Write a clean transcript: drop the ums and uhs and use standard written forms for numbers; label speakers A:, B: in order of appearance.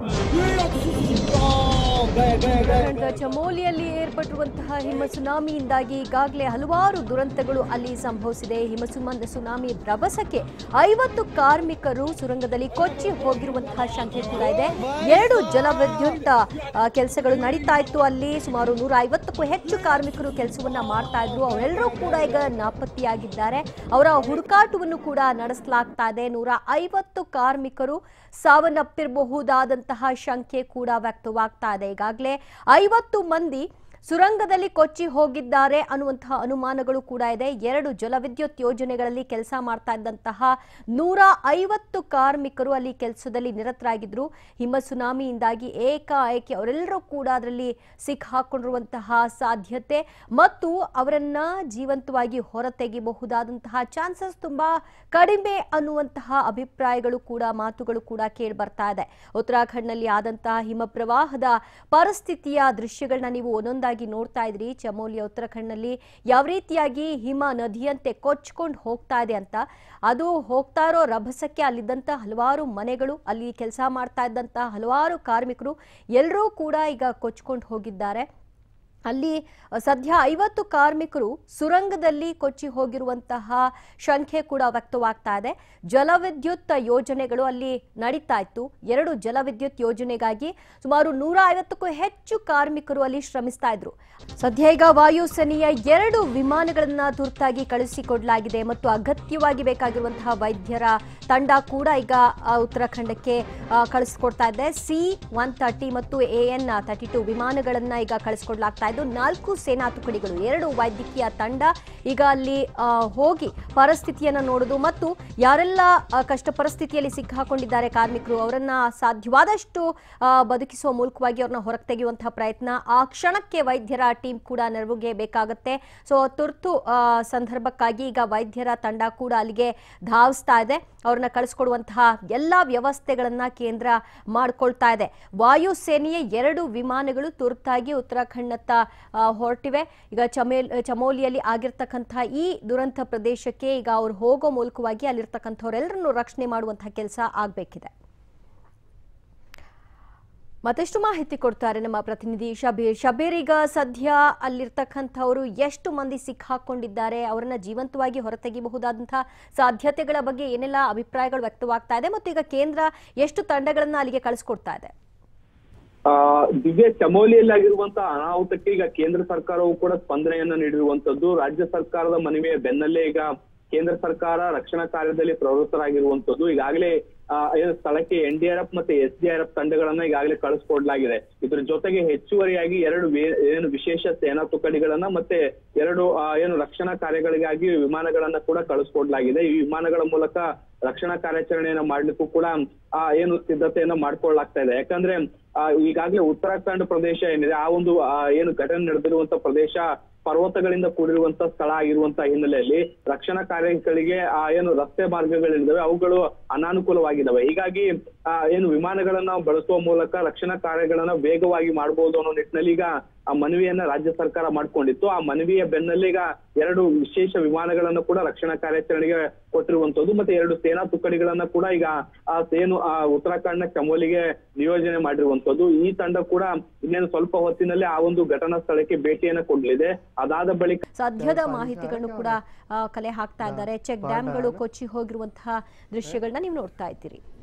A: ಉತ್ತರಾಖಂಡದ ಚಮೋಲಿಯಲ್ಲಿ ಏರ್ಪಟ್ಟಿರುವಂತಹ ಹಿಮ ಸುನಾಮಿಯಿಂದಾಗಿ ಈಗಾಗಲೇ ಹಲವಾರು ದುರಂತಗಳು ಅಲ್ಲಿ ಸಂಭವಿಸಿದೆ. ಸುನಾಮಿ ರಭಸಕ್ಕೆ 50 ಕಾರ್ಮಿಕರು ಸುರಂಗದಲ್ಲಿ ಕೊಚ್ಚಿ ಹೋಗಿರುವಂತಹ ಶಂಕೆ ಕೂಡ ಇದೆ. 2 ಜಲವಿದ್ಯುತ್ ಕೆಲಸಗಳು ನಡೀತಾ ಇತ್ತು. ಅಲ್ಲಿ ಸುಮಾರು 150ಕ್ಕೂ ಹೆಚ್ಚು ಕಾರ್ಮಿಕರು ಕೆಲಸವನ್ನ ಮಾಡ್ತಾ ಇದ್ರು. ಅವರೆಲ್ಲರೂ ಕೂಡ ಈಗ ನಾಪತ್ತೆಯಾಗಿದ್ದಾರೆ. ಅವರ ಹುಡುಕಾಟವನ್ನು ಕೂಡ ನಡೆಸಲಾಗ್ತಾ ಇದೆ. 150 ಕಾರ್ಮಿಕರು ಸಾವನ್ನಪ್ಪಿರಬಹುದಾದಂತಹ ಶಂಕೆ ಕೂಡ ವ್ಯಕ್ತವಾಗ್ತಾ ಇದೆ. ಈಗಾಗಲೇ 50 ಮಂದಿ ಸುರಂಗದಲ್ಲಿ ಕೊಚ್ಚಿ ಹೋಗಿದ್ದಾರೆ ಅನ್ನುವಂತಹ ಅನುಮಾನಗಳು ಕೂಡ ಇದೆ. 2 ಜಲವಿದ್ಯುತ್ ಯೋಜನೆಗಳಲ್ಲಿ ಕೆಲಸ ಮಾಡ್ತಾ ಇದ್ದಂತಹ 150 ಕಾರ್ಮಿಕರು ಅಲ್ಲಿ ಕೆಲಸದಲ್ಲಿ ನಿರತರಾಗಿದ್ರು. ಹಿಮ ಸುನಾಮಿಯಿಂದಾಗಿ ಏಕಾಏಕಿ ಅವರೆಲ್ಲರೂ ಕೂಡ ಅದರಲ್ಲಿ ಸಿಕ್ಕಾಕೊಂಡಿರುವಂತಹ ಸಾಧ್ಯತೆ ಮತ್ತು ಅವರನ್ನ ಜೀವಂತವಾಗಿ ಹೊರತೆಗೆಯಬಹುದಾದಂತಹ ಚಾನ್ಸಸ್ ತುಂಬಾ ಕಡಿಮೆ ಅನ್ನುವಂತಹ ಅಭಿಪ್ರಾಯಗಳು ಕೂಡ ಮಾತುಗಳು ಕೂಡ ಕೇಳಿ ಬರ್ತಾ ಇದೆ. ಉತ್ತರಾಖಂಡ್ನಲ್ಲಿ ಆದಂತಹ ಹಿಮ ಪ್ರವಾಹದ ಪರಿಸ್ಥಿತಿಯ ದೃಶ್ಯಗಳನ್ನ ನೀವು ಒಂದೊಂದಾಗಿ ನೋಡ್ತಾ ಇದ್ರಿ. ಚಮೋಲಿಯ ಉತ್ತರಾಖಂಡ್ನಲ್ಲಿ ಯಾವ ರೀತಿಯಾಗಿ ಹಿಮ ನದಿಯಂತೆ ಕೊಚ್ಕೊಂಡು ಹೋಗ್ತಾ ಇದೆ ಅಂತ. ಅದು ಹೋಗ್ತಾ ಇರೋ ರಭಸಕ್ಕೆ ಅಲ್ಲಿದ್ದಂತ ಹಲವಾರು ಮನೆಗಳು, ಅಲ್ಲಿ ಕೆಲಸ ಮಾಡ್ತಾ ಇದ್ದಂತ ಹಲವಾರು ಕಾರ್ಮಿಕರು ಎಲ್ಲರೂ ಕೂಡ ಈಗ ಕೊಚ್ಕೊಂಡು ಹೋಗಿದ್ದಾರೆ. ಅಲ್ಲಿ ಸದ್ಯ 50 ಕಾರ್ಮಿಕರು ಸುರಂಗದಲ್ಲಿ ಕೊಚ್ಚಿ ಹೋಗಿರುವಂತಹ ಶಂಕೆ ಕೂಡ ವ್ಯಕ್ತವಾಗ್ತಾ ಇದೆ. ಜಲವಿದ್ಯುತ್ ಯೋಜನೆಗಳು ಅಲ್ಲಿ ನಡೀತಾ ಇತ್ತು. 2 ಜಲವಿದ್ಯುತ್ ಯೋಜನೆಗಾಗಿ ಸುಮಾರು 150ಕ್ಕೂ ಹೆಚ್ಚು ಕಾರ್ಮಿಕರು ಅಲ್ಲಿ ಶ್ರಮಿಸ್ತಾ ಇದ್ರು. ಸದ್ಯ ಈಗ ವಾಯುಸೇನೆಯ 2 ವಿಮಾನಗಳನ್ನ ತುರ್ತಾಗಿ ಕಳುಹಿಸಿಕೊಡಲಾಗಿದೆ ಮತ್ತು ಅಗತ್ಯವಾಗಿ ಬೇಕಾಗಿರುವಂತಹ ವೈದ್ಯರ ತಂಡ ಕೂಡ ಈಗ ಉತ್ತರಾಖಂಡಕ್ಕೆ ಕಳಿಸಿಕೊಡ್ತಾ ಇದೆ. C-130 ಮತ್ತು AN-32 ವಿಮಾನಗಳನ್ನ ಈಗ ಕಳಿಸಿಕೊಡ್ಲಾಗ್ತಾ ಇದೆ. 4 ಸೇನಾ ತುಕಡಿಗಳು, 2 ವೈದ್ಯಕೀಯ ತಂಡ ಈಗ ಅಲ್ಲಿ ಹೋಗಿ ಪರಿಸ್ಥಿತಿಯನ್ನು ನೋಡುದು ಮತ್ತು ಯಾರೆಲ್ಲ ಕಷ್ಟ ಪರಿಸ್ಥಿತಿಯಲ್ಲಿ ಸಿಕ್ಕಾಕೊಂಡಿದ್ದಾರೆ ಕಾರ್ಮಿಕರು ಅವರನ್ನ ಸಾಧ್ಯವಾದಷ್ಟು ಬದುಕಿಸುವ ಮೂಲಕವಾಗಿ ಅವ್ರನ್ನ ಹೊರಗೆ ತೆಗೆಯುವಂತಹ ಪ್ರಯತ್ನ. ಆ ಕ್ಷಣಕ್ಕೆ ವೈದ್ಯರ ಟೀಮ್ ಕೂಡ ನೆರವಿಗೆ ಬೇಕಾಗುತ್ತೆ. ಸೊ ತುರ್ತು ಸಂದರ್ಭಕ್ಕಾಗಿ ಈಗ ವೈದ್ಯರ ತಂಡ ಕೂಡ ಅಲ್ಲಿಗೆ ಧಾವಿಸ್ತಾ ಇದೆ. ಅವ್ರನ್ನ ಕಳಿಸ್ಕೊಡುವಂತಹ ಎಲ್ಲಾ ವ್ಯವಸ್ಥೆಗಳನ್ನ ಕೇಂದ್ರ ಮಾಡ್ಕೊಳ್ತಾ ಇದೆ. ವಾಯುಸೇನೆಯ 2 ವಿಮಾನಗಳು ತುರ್ತಾಗಿ ಉತ್ತರಾಖಂಡತ್ತ ಹೊರಟಿವೆ. ಈಗ ಚಮೋಲಿಯಲ್ಲಿ ಆಗಿರ್ತಕ್ಕಂತಹ ಈ ದುರಂತ ಪ್ರದೇಶಕ್ಕೆ ಈಗ ಅವ್ರು ಹೋಗೋ ಮೂಲಕವಾಗಿ ಅಲ್ಲಿರ್ತಕ್ಕಂಥವ್ರೆಲ್ಲರನ್ನು ರಕ್ಷಣೆ ಮಾಡುವಂತಹ ಕೆಲಸ ಆಗ್ಬೇಕಿದೆ. ಮತ್ತಷ್ಟು ಮಾಹಿತಿ ಕೊಡ್ತಾರೆ ನಮ್ಮ ಪ್ರತಿನಿಧಿ ಶಬೀರ್. ಈಗ ಸದ್ಯ ಅಲ್ಲಿರ್ತಕ್ಕಂಥವರು ಎಷ್ಟು ಮಂದಿ ಸಿಕ್ಕಾಕೊಂಡಿದ್ದಾರೆ, ಅವರನ್ನ ಜೀವಂತವಾಗಿ ಹೊರತೆಗೆಯಬಹುದಾದಂತಹ ಸಾಧ್ಯತೆಗಳ ಬಗ್ಗೆ ಏನೆಲ್ಲ ಅಭಿಪ್ರಾಯಗಳು ವ್ಯಕ್ತವಾಗ್ತಾ ಇದೆ ಮತ್ತು ಈಗ ಕೇಂದ್ರ ಎಷ್ಟು ತಂಡಗಳನ್ನ ಅಲ್ಲಿಗೆ ಕಳಿಸ್ಕೊಡ್ತಾ ಇದೆ?
B: ದಿವ್ಯ, ಚಮೋಲಿಯಲ್ಲಿ ಆಗಿರುವಂತಹ ಅನಾಹುತಕ್ಕೆ ಈಗ ಕೇಂದ್ರ ಸರ್ಕಾರವು ಕೂಡ ಸ್ಪಂದನೆಯನ್ನ ನೀಡಿರುವಂತದ್ದು. ರಾಜ್ಯ ಸರ್ಕಾರದ ಮನವಿಯ ಬೆನ್ನಲ್ಲೇ ಈಗ ಕೇಂದ್ರ ಸರ್ಕಾರ ರಕ್ಷಣಾ ಕಾರ್ಯದಲ್ಲಿ ಪ್ರವೃತ್ತರಾಗಿರುವಂತದ್ದು. ಈಗಾಗಲೇ ಸ್ಥಳಕ್ಕೆ NDRF ಮತ್ತೆ SDRF ತಂಡಗಳನ್ನ ಈಗಾಗಲೇ ಕಳಿಸ್ಕೊಡ್ಲಾಗಿದೆ. ಇದ್ರ ಜೊತೆಗೆ ಹೆಚ್ಚುವರಿಯಾಗಿ 2 ವಿಶೇಷ ಸೇನಾ ತುಕಡಿಗಳನ್ನ ಮತ್ತೆ 2 ರಕ್ಷಣಾ ಕಾರ್ಯಗಳಿಗಾಗಿ ವಿಮಾನಗಳನ್ನ ಕೂಡ ಕಳಿಸ್ಕೊಡ್ಲಾಗಿದೆ. ಈ ವಿಮಾನಗಳ ಮೂಲಕ ರಕ್ಷಣಾ ಕಾರ್ಯಾಚರಣೆಯನ್ನ ಮಾಡ್ಲಿಕ್ಕೂ ಕೂಡ ಸಿದ್ಧತೆಯನ್ನ ಮಾಡ್ಕೊಳ್ಳಾಗ್ತಾ ಇದೆ. ಯಾಕಂದ್ರೆ ಈಗಾಗಲೇ ಉತ್ತರಾಖಂಡ್ ಪ್ರದೇಶ ಏನಿದೆ, ಆ ಒಂದು ಘಟನೆ ನಡೆದಿರುವಂತ ಪ್ರದೇಶ ಪರ್ವತಗಳಿಂದ ಕೂಡಿರುವಂತ ಸ್ಥಳ ಆಗಿರುವಂತಹ ಹಿನ್ನೆಲೆಯಲ್ಲಿ ರಕ್ಷಣಾ ಕಾರ್ಯಗಳಿಗೆ ರಸ್ತೆ ಮಾರ್ಗಗಳಿದ್ದಾವೆ, ಅವುಗಳು ಅನಾನುಕೂಲವಾಗಿದ್ದಾವೆ. ಹೀಗಾಗಿ ವಿಮಾನಗಳನ್ನ ಬಳಸುವ ಮೂಲಕ ರಕ್ಷಣಾ ಕಾರ್ಯಗಳನ್ನ ವೇಗವಾಗಿ ಮಾಡಬಹುದು ಅನ್ನೋ ನಿಟ್ಟಿನಲ್ಲಿ ಈಗ ಆ ಮನವಿಯನ್ನ ರಾಜ್ಯ ಸರ್ಕಾರ ಮಾಡ್ಕೊಂಡಿತ್ತು. ಆ ಮನವಿಯ ಬೆನ್ನಲ್ಲೇ ಈಗ 2 ವಿಶೇಷ ವಿಮಾನಗಳನ್ನ ಕೂಡ ರಕ್ಷಣಾ ಕಾರ್ಯಾಚರಣೆಗೆ ಕೊಟ್ಟಿರುವಂತದ್ದು. ಮತ್ತೆ 2 ಸೇನಾ ತುಕಡಿಗಳನ್ನ ಕೂಡ ಈಗ ಉತ್ತರಾಖಂಡ್ನ ಚಮೋಲಿಗೆ ನಿಯೋಜನೆ ಮಾಡಿರುವಂತದ್ದು. ಈ ತಂಡ ಕೂಡ ಇನ್ನೇನು ಸ್ವಲ್ಪ ಹೊತ್ತಿನಲ್ಲಿ ಆ ಒಂದು ಘಟನಾ ಸ್ಥಳಕ್ಕೆ ಭೇಟಿಯನ್ನ ಕೊಡಲಿದೆ. ಅದಾದ ಬಳಿಕ
A: ಸದ್ಯದ ಮಾಹಿತಿಗಳನ್ನು ಕೂಡ ಕಲೆ ಹಾಕ್ತಾ ಇದ್ದಾರೆ. ಚೆಕ್ ಡ್ಯಾಂಗಳು ಕೊಚ್ಚಿ ಹೋಗಿರುವಂತಹ ದೃಶ್ಯಗಳನ್ನ ನೀವು ನೋಡ್ತಾ ಇದ್ದೀರಿ.